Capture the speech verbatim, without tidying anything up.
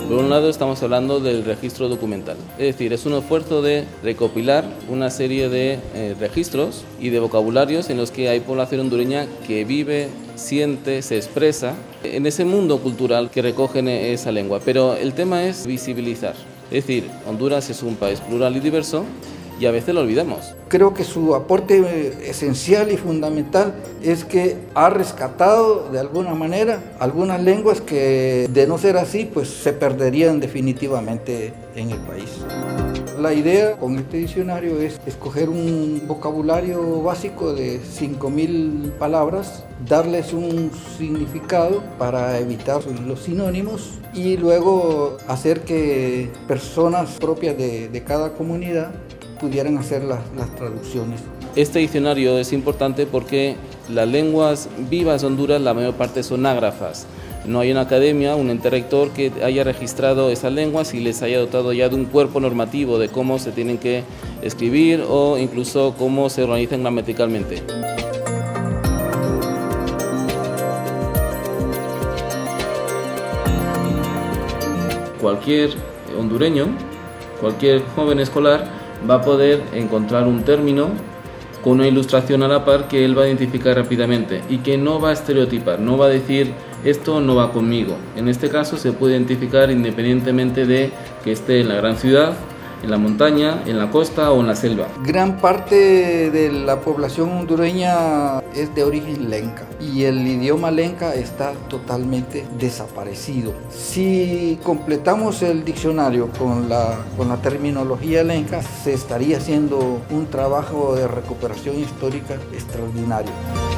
Por un lado estamos hablando del registro documental, es decir, es un esfuerzo de recopilar una serie de eh, registros y de vocabularios en los que hay población hondureña que vive, siente, se expresa en ese mundo cultural que recogen esa lengua. Pero el tema es visibilizar, es decir, Honduras es un país plural y diverso y a veces lo olvidamos. Creo que su aporte esencial y fundamental es que ha rescatado de alguna manera algunas lenguas que, de no ser así, pues se perderían definitivamente en el país. La idea con este diccionario es escoger un vocabulario básico de cinco mil palabras, darles un significado para evitar los sinónimos y luego hacer que personas propias de, de cada comunidad pudieran hacer las, las traducciones. Este diccionario es importante porque las lenguas vivas de Honduras, la mayor parte son ágrafas. No hay una academia, un ente rector que haya registrado esas lenguas y les haya dotado ya de un cuerpo normativo de cómo se tienen que escribir o incluso cómo se organizan gramaticalmente. Cualquier hondureño, cualquier joven escolar va a poder encontrar un término con una ilustración a la par que él va a identificar rápidamente y que no va a estereotipar, no va a decir esto no va conmigo. En este caso se puede identificar independientemente de que esté en la gran ciudad, en la montaña, en la costa o en la selva. Gran parte de la población hondureña es de origen lenca y el idioma lenca está totalmente desaparecido. Si completamos el diccionario con la, con la terminología lenca, se estaría haciendo un trabajo de recuperación histórica extraordinario.